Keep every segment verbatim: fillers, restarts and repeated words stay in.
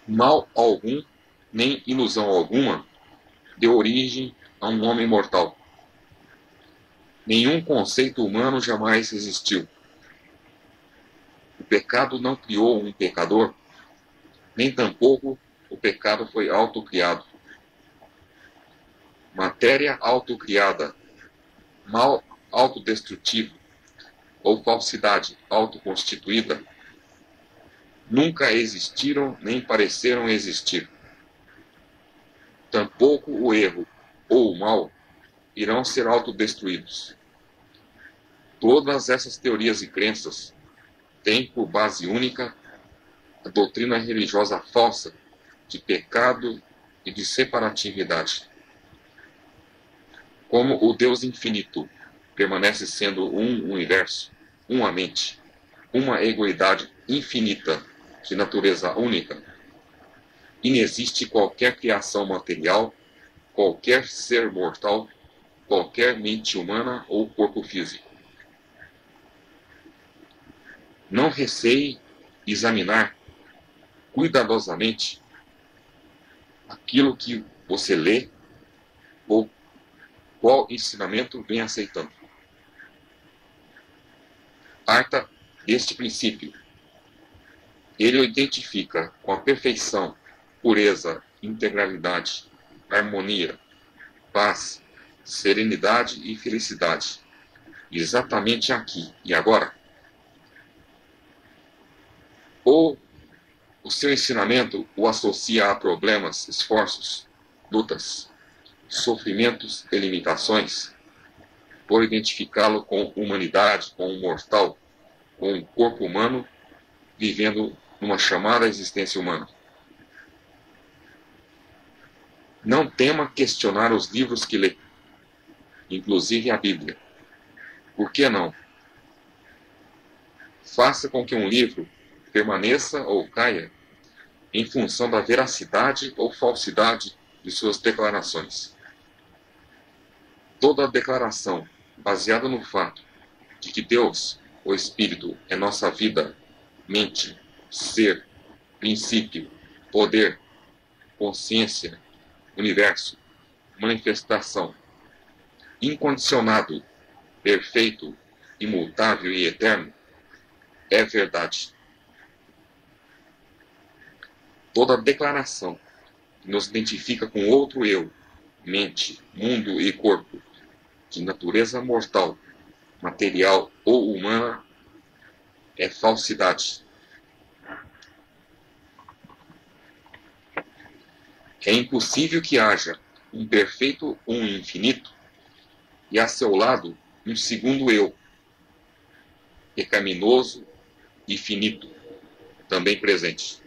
Mal algum, nem ilusão alguma, deu origem a um homem mortal. Nenhum conceito humano jamais existiu. O pecado não criou um pecador, nem tampouco o pecado foi autocriado. Matéria autocriada, mal autodestrutivo ou falsidade autoconstituída nunca existiram nem pareceram existir. Tampouco o erro ou o mal irão ser autodestruídos. Todas essas teorias e crenças têm por base única a doutrina religiosa falsa de pecado e de separatividade. Como o Deus infinito permanece sendo um universo, uma mente, uma egoidade infinita de natureza única, inexiste qualquer criação material, qualquer ser mortal, qualquer mente humana ou corpo físico. Não receie examinar cuidadosamente aquilo que você lê ou qual ensinamento vem aceitando. Parta deste princípio. Ele o identifica com a perfeição, pureza, integralidade, harmonia, paz, serenidade e felicidade, exatamente aqui e agora. Ou o seu ensinamento o associa a problemas, esforços, lutas, sofrimentos e limitações, por identificá-lo com humanidade, com um mortal, com um corpo humano, vivendo numa chamada existência humana. Não tema questionar os livros que lê, inclusive a Bíblia. Por que não? Faça com que um livro permaneça ou caia em função da veracidade ou falsidade de suas declarações. Toda declaração baseada no fato de que Deus, o Espírito, é nossa vida, mente, ser, princípio, poder, consciência, universo, manifestação, incondicionado, perfeito, imutável e eterno, é verdade. Toda declaração que nos identifica com outro eu, mente, mundo e corpo, de natureza mortal, material ou humana, é falsidade. É impossível que haja um perfeito um infinito e a seu lado um segundo eu, pecaminoso e finito, também presente.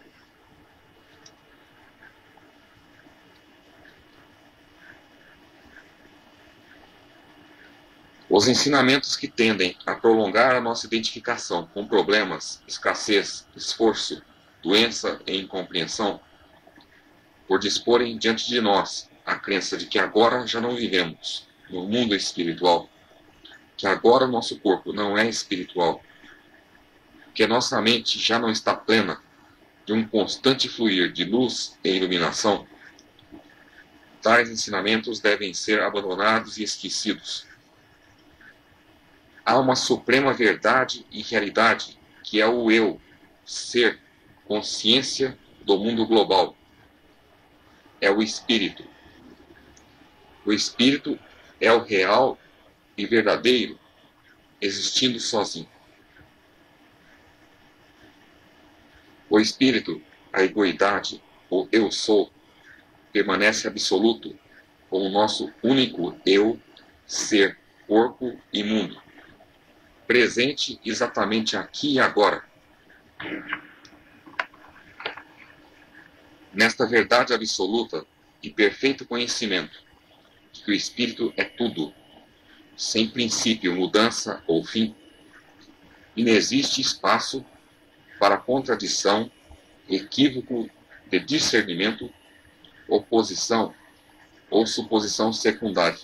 Os ensinamentos que tendem a prolongar a nossa identificação com problemas, escassez, esforço, doença e incompreensão, por disporem diante de nós a crença de que agora já não vivemos no mundo espiritual, que agora nosso corpo não é espiritual, que nossa mente já não está plena de um constante fluir de luz e iluminação, tais ensinamentos devem ser abandonados e esquecidos. Há uma suprema verdade e realidade, que é o eu, ser, consciência do mundo global. É o Espírito. O Espírito é o real e verdadeiro, existindo sozinho. O Espírito, a egoidade, o eu sou, permanece absoluto como o nosso único eu, ser, corpo e mundo, presente exatamente aqui e agora. Nesta verdade absoluta e perfeito conhecimento de que o Espírito é tudo, sem princípio, mudança ou fim, inexiste espaço para contradição, equívoco de discernimento, oposição ou suposição secundária.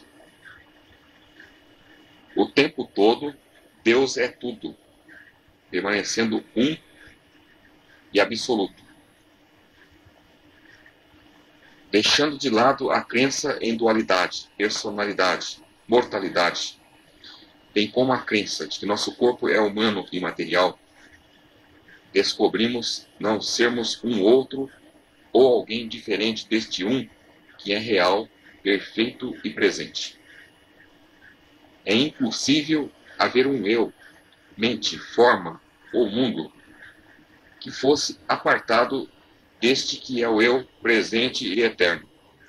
O tempo todo, Deus é tudo, permanecendo um e absoluto. deixando de lado a crença em dualidade, personalidade, mortalidade, bem como a crença de que nosso corpo é humano e material, descobrimos não sermos um outro ou alguém diferente deste um que é real, perfeito e presente. É impossível haver um eu, mente, forma ou mundo que fosse apartado deste que é o eu presente e eterno.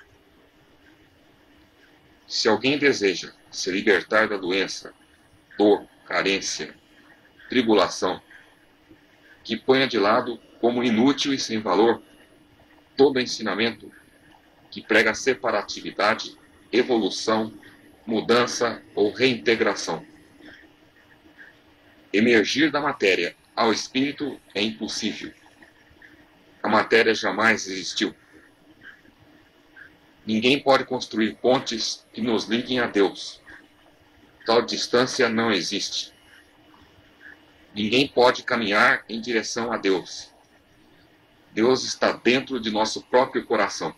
Se alguém deseja se libertar da doença, dor, carência, tribulação, que ponha de lado como inútil e sem valor todo ensinamento que prega separatividade, evolução, mudança ou reintegração. Emergir da matéria ao espírito é impossível. A matéria jamais existiu. Ninguém pode construir pontes que nos liguem a Deus. Tal distância não existe. Ninguém pode caminhar em direção a Deus. Deus está dentro de nosso próprio coração.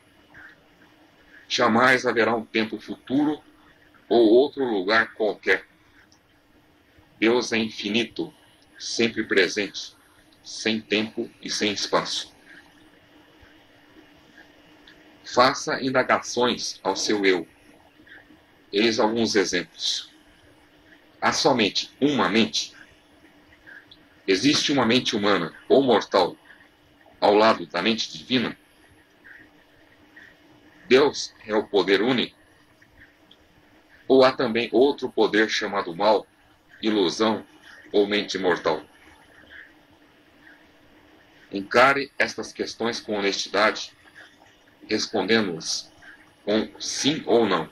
Jamais haverá um tempo futuro ou outro lugar qualquer. Deus é infinito, sempre presente, sem tempo e sem espaço. Faça indagações ao seu eu. Eis alguns exemplos. Há somente uma mente? Existe uma mente humana ou mortal ao lado da mente divina? Deus é o poder único? Ou há também outro poder chamado mal, ilusão ou mente mortal? Encare estas questões com honestidade, respondendo-as com sim ou não.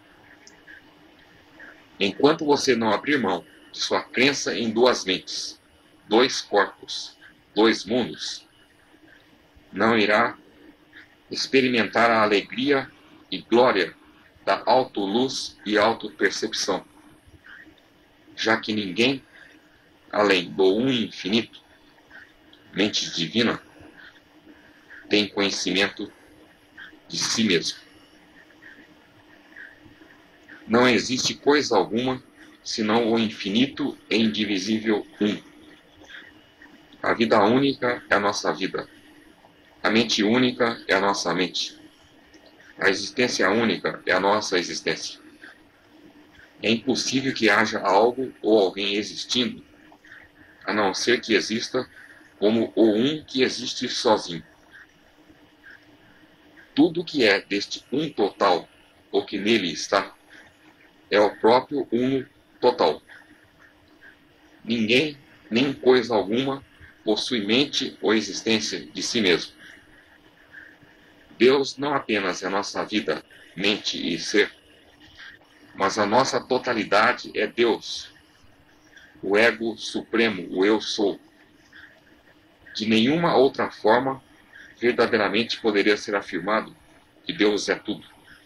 Enquanto você não abrir mão de sua crença em duas mentes, dois corpos, dois mundos, não irá experimentar a alegria e glória da autoluz e autopercepção, já que ninguém, além do um infinito, mente divina, tem conhecimento de si mesmo. Não existe coisa alguma senão o infinito e indivisível um. A vida única é a nossa vida. A mente única é a nossa mente. A existência única é a nossa existência. É impossível que haja algo ou alguém existindo, a não ser que exista como o um que existe sozinho. Tudo que é deste um total, ou que nele está, é o próprio uno total. Ninguém, nem coisa alguma, possui mente ou existência de si mesmo. Deus não apenas é a nossa vida, mente e ser, mas a nossa totalidade é Deus, o ego supremo, o eu sou. De nenhuma outra forma, verdadeiramente poderia ser afirmado que Deus é tudo.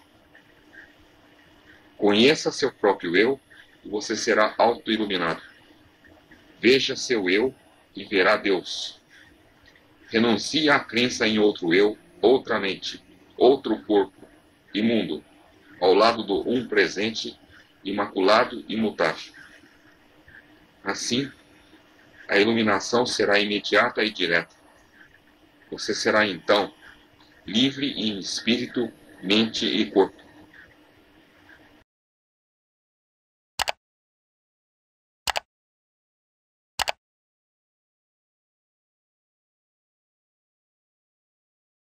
Conheça seu próprio eu e você será auto-iluminado. Veja seu eu e verá Deus. Renuncie à crença em outro eu, outra mente, outro corpo, imundo, ao lado do um presente, imaculado e imutável. Assim, a iluminação será imediata e direta. Você será então livre em espírito, mente e corpo.